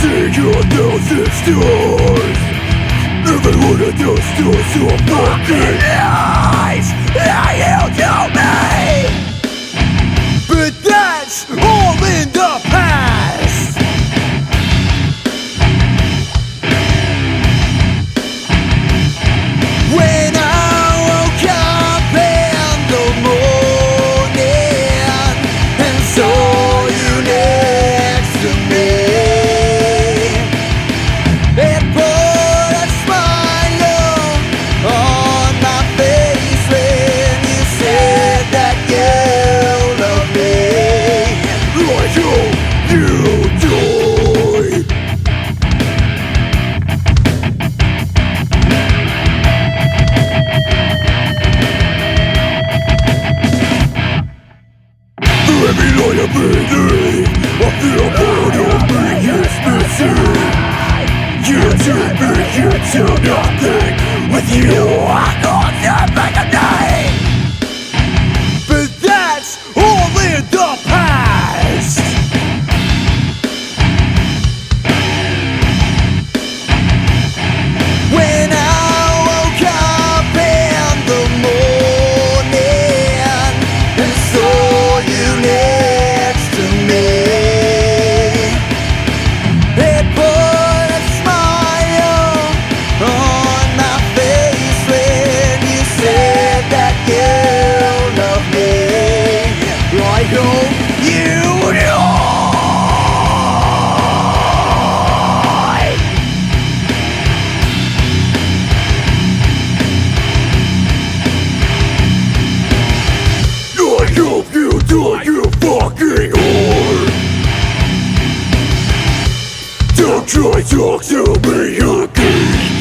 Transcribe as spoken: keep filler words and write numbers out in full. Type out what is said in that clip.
see you a thousand stars. Every one of those stars are fucking lies that you to me. But that's all in the past. When I woke up in the morning and saw you next to me, it put a smile on my face when you said that you love me. Like you, you died. Every night I breathe, I feel part of me is missing. You take me into nothing. With you I can't make a name. But that's all in the past. When I woke up in the morning and saw you next to me, it put a smile on my face when you said that you love me. I hope you know. I hope you die, you fucking whore. Don't try to talk to me again.